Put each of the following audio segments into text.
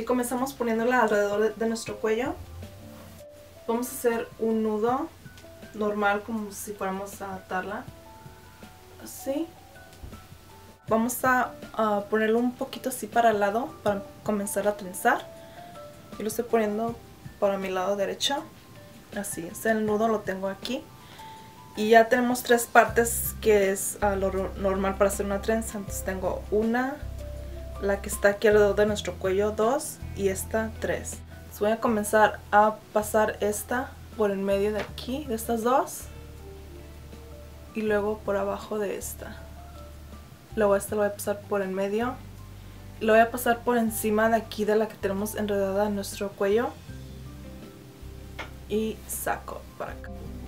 y comenzamos poniéndola alrededor de nuestro cuello. Vamos a hacer un nudo normal como si fuéramos a atarla, así. Vamos a ponerlo un poquito así para el lado para comenzar a trenzar. Yo lo estoy poniendo para mi lado derecho, así. El nudo lo tengo aquí y ya tenemos 3 partes, que es lo normal para hacer una trenza. Entonces tengo una, la que está aquí alrededor de nuestro cuello, 2, y esta 3. Entonces voy a comenzar a pasar esta por el medio de aquí, de estas 2, y luego por abajo de esta. Luego esta lo voy a pasar por el medio, lo voy a pasar por encima de aquí de la que tenemos enredada en nuestro cuello y saco para acá.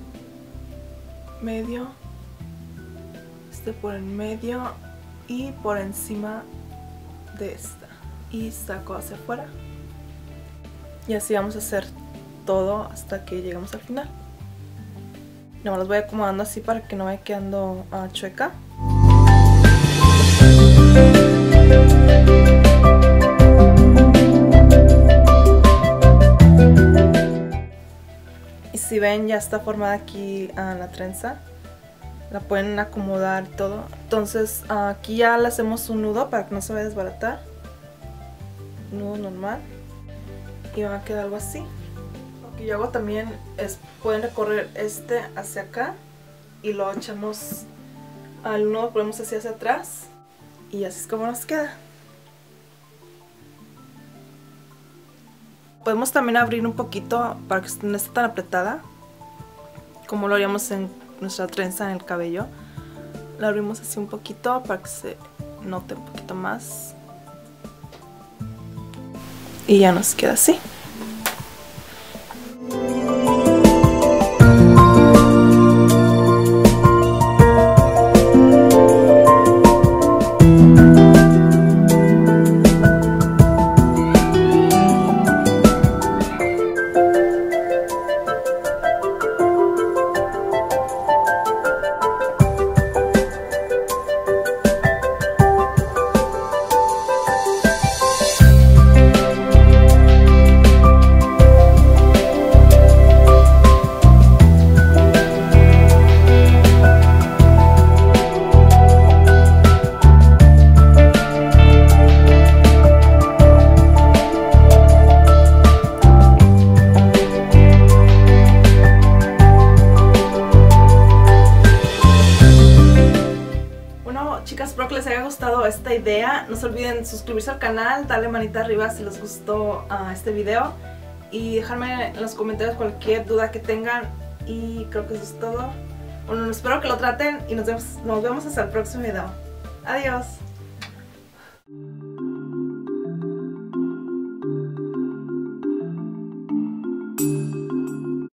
Medio, este por el medio y por encima de esta, y saco hacia afuera. Y así vamos a hacer todo hasta que lleguemos al final. No, los voy acomodando así para que no vaya quedando chueca. Y si ven, ya está formada aquí la trenza. La pueden acomodar todo. Entonces aquí ya le hacemos un nudo para que no se vaya a desbaratar. Nudo normal. Y va a quedar algo así. Lo que yo hago también es, pueden recorrer este hacia acá y lo echamos al nudo, ponemos así hacia atrás, y así es como nos queda. Podemos también abrir un poquito para que no esté tan apretada como lo haríamos en nuestra trenza en el cabello. La abrimos así un poquito para que se note un poquito más. Y ya nos queda así. Chicas, espero que les haya gustado esta idea. No se olviden suscribirse al canal, darle manita arriba si les gustó este video, y dejarme en los comentarios cualquier duda que tengan. Y creo que eso es todo. Bueno, espero que lo traten y nos vemos hasta el próximo video. Adiós.